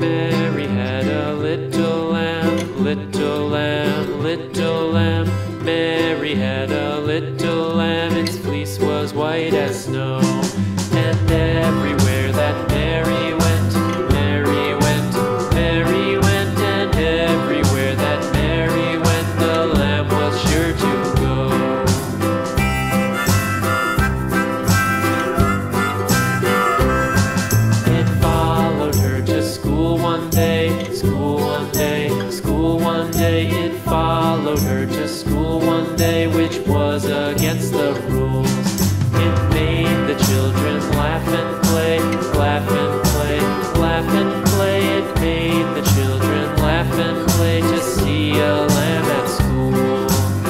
Mary had a little lamb, little lamb, little lamb. Mary had a little lamb, its fleece was white as snow. And everywhere that Mary went, Mary went, Mary went. And everywhere that Mary went, the lamb was sure to go. It followed her to school one day, school one day, school one day. It followed her to school one day, which was against the rules. It made the children laugh and play, laugh and play, laugh and play. It made the children laugh and play to see a lamb at school.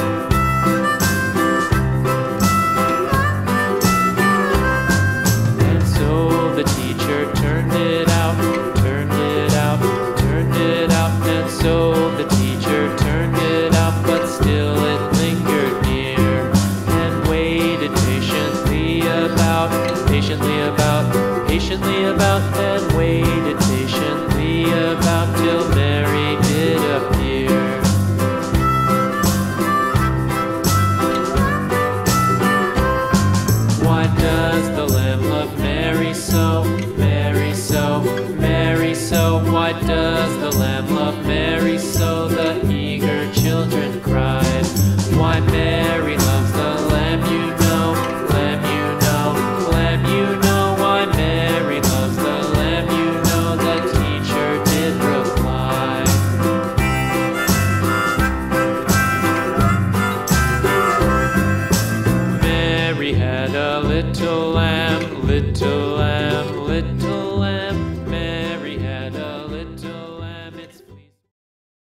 And so the teacher turned it out, turned it out, turned it out. And so the teacher turned it out, but still it lingered near and waited patiently about, patiently about, and waited patiently about till Mary did appear. Why does the lamb love Mary so, Mary so, Mary so? Why does the lamb love Mary so? The eager children cried. Why Mary loves the lamb, you know, lamb, you know, lamb, you know. Why Mary loves the lamb, you know, the teacher did reply. Mary had a little lamb, little lamb.